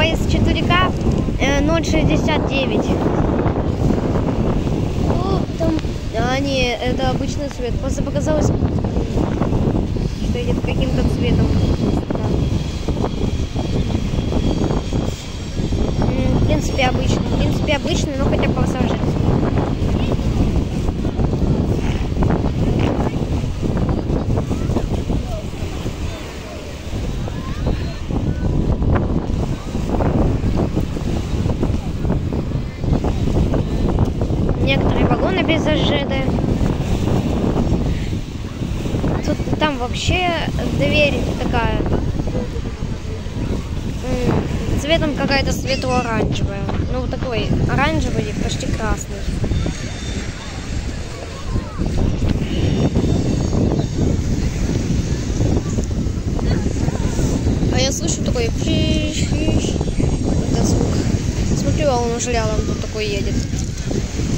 из 4К 0,69. Там... А, не, это обычный цвет. Просто показалось, что идет каким-то цветом. В принципе, обычный, но хотя бы пассажирский. Некоторые вагоны без ЖД. Там вообще дверь такая. Цветом какая-то светло-оранжевая. Ну, вот такой оранжевый, почти красный. А я слышу такой это звук. Смотрю, а он уже рядом тут такой едет.